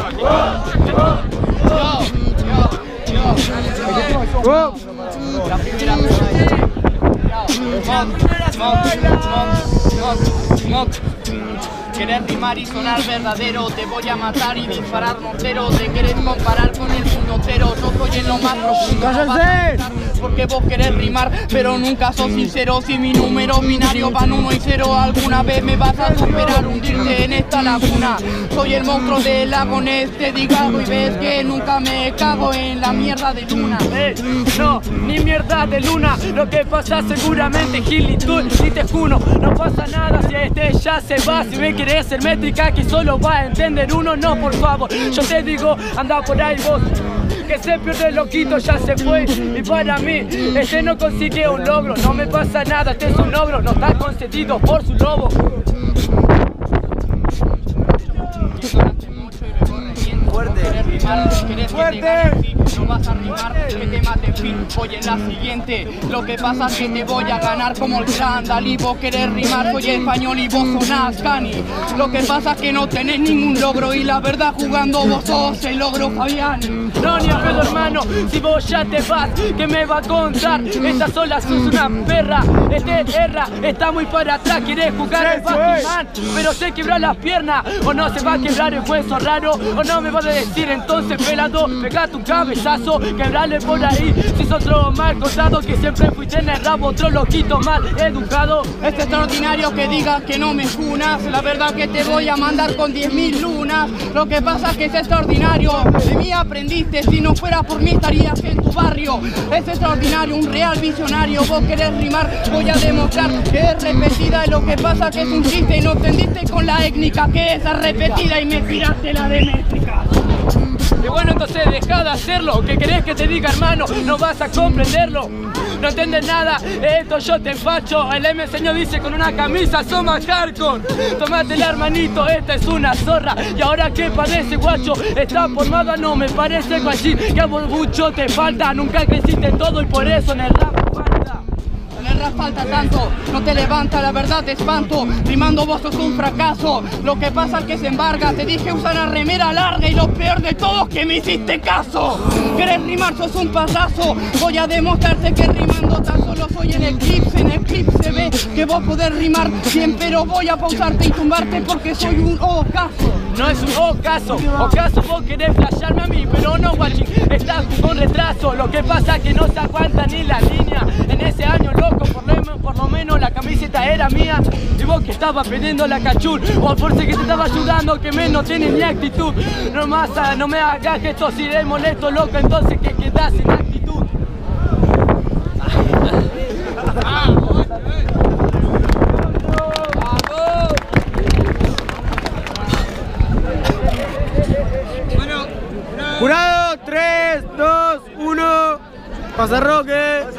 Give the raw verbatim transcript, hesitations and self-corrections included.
La primera Querés rimar y sonar verdadero, te voy a matar y disparar mortero. Te querés comparar con el puñotero, yo soy en lo más profundo. ¡Cállense! Porque vos querés rimar, pero nunca sos sincero. Si mi número binario van uno y cero, alguna vez me vas a superar, hundirte en esta laguna. Soy el monstruo del lago Ness, te digo y ves que nunca me cago en la mierda de luna. Eh, no, ni mierda de luna. Lo que pasa seguramente Gil y tú y te juno. No pasa nada si este ya se va. Si me querés ser métrica que solo va a entender uno, no, por favor. Yo te digo, anda por ahí vos, que se pierde el loquito, ya se fue. Y para mí, este no consigue un logro. No me pasa nada, este es un logro. No está concedido por su lobo. Fuerte, fuerte. No vas a rimar, que te mate, fin. Oye, en la siguiente, lo que pasa es que te voy a ganar como el gran Dalí. Vos querés rimar, soy español y vos sonás cani. Lo que pasa es que no tenés ningún logro y la verdad jugando vos sos el logro Fabián. No, ni a pedo, hermano, si vos ya te vas, ¿qué me va a contar? Esta sola sos una perra, este erra, está muy para atrás, querés jugar al Batman, pero se quebró las piernas, o no se va a quebrar el hueso raro, o no me vas a decir entonces pelado, pegate un cabezazo, quebrale por ahí, si sos otro mal contado, que siempre fuiste en el rabo, otro loquito mal educado. Es extraordinario que digas que no me funas, la verdad que te voy a mandar con diez mil lunas, lo que pasa es que es extraordinario, de mí aprendiste, si no fuera por mí estarías en tu barrio, es extraordinario, un real visionario, vos querés rimar, voy a demostrar que es repetida, y lo que pasa que es un chiste y no entendiste con la étnica que es repetida y me tiraste la de métrica. Y bueno, entonces deja de hacerlo, ¿qué querés que te diga, hermano? No vas a comprenderlo, no entiendes nada, esto yo te empacho. El M señor dice con una camisa somos hardcore. Tómatela, hermanito, esta es una zorra. Y ahora que parece guacho, está formada, no me parece guachín. Que a vos mucho te falta, nunca creciste todo y por eso en el rap falta. En el rap falta tanto, no te levanta, la verdad te espanto. Rimando vos sos un fracaso, lo que pasa es que se embarga. Te dije usa la remera larga y lo peor de todo es que me hiciste caso. Querés rimar, sos un pasazo, voy a demostrarte que rimando tan solo soy en eclipse. En eclipse se ve que vos podés rimar bien, pero voy a pausarte y tumbarte porque soy un ocaso. No es un ocaso, ocaso vos querés flashearme a mí, pero no guachín, estás con retraso. Lo que pasa es que no se aguanta ni la línea. En ese año, loco, por lo, por lo menos la camiseta era mía. Y vos que estabas pidiendo la cachul, o por si que te estaba ayudando, que menos tenés ni actitud. No, más, no me hagas que esto si de molesto, loco, entonces que quedás sin actitud. Jurado, tres, dos, uno, pasa Roque.